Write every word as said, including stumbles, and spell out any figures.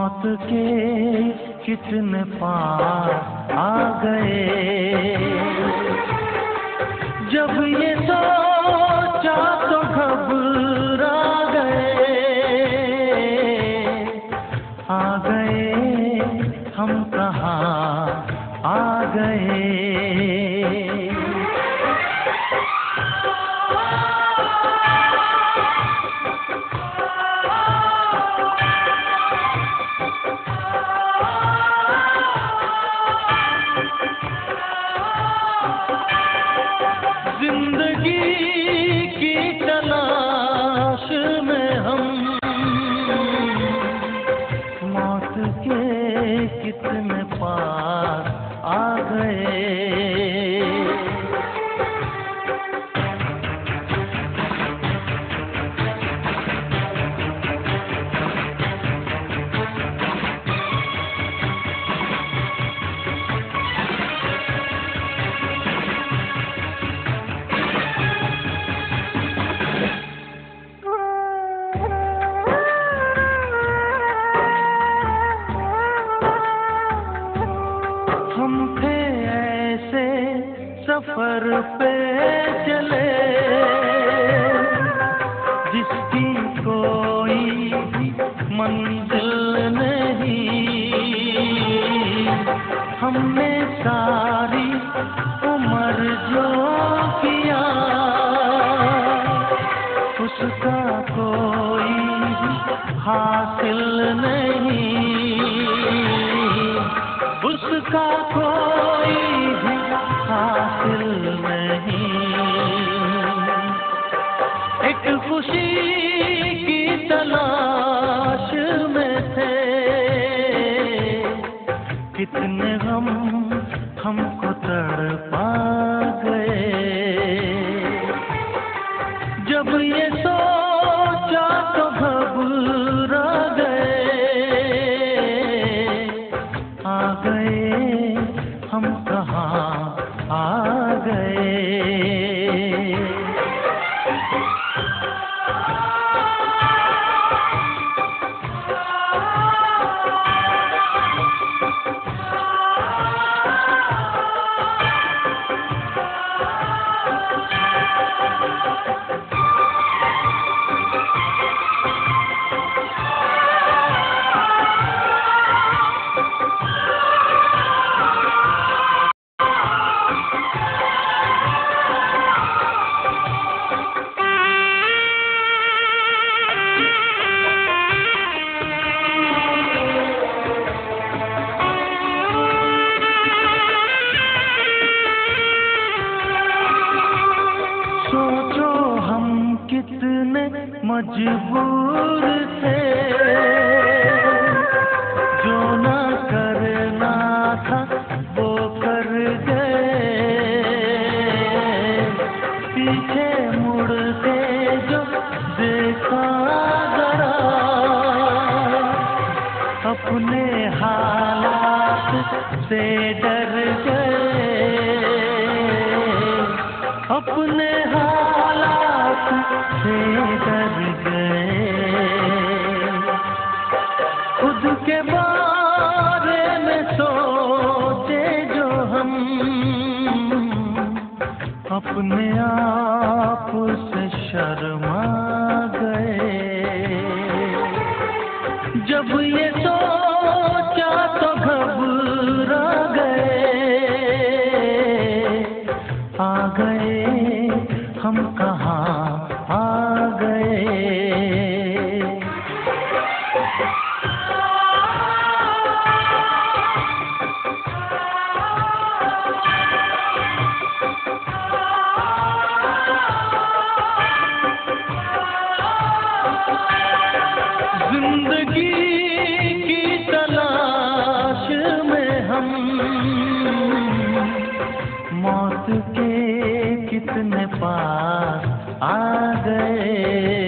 मौत के कितने पार आ गए। जब ये सोचा तो घबरा गए, आ गए हम कहाँ आ गए। जिंदगी की तलाश में हम मौत के कितने पार आ गए। हम थे ऐसे सफर पे चले जिसकी कोई मंजिल नहीं। हमने सारी उम्र जो किया उसका कोई हासिल नहीं, उसका कोई भी हासिल नहीं। एक खुशी की तलाश में थे, कितने गम हमको तड़पा गए। जब ये सोचा तो घबरा गए, आ गए हम कहाँ आ गए। सोचो हम कितने मजबूर थे, जो ना करना था वो कर गए। पीछे मुड़ के जो देखा जरा, अपने हालात से डर गए, अपने हालात से डर गए। खुद के बारे में सोचे जो हम, अपने आप से शर्मा गए। जब ये सोचा तो घबरा गए, आ गए हम कहाँ आ गए। जिंदगी की तलाश में हम मौत के कितने पास आ गए।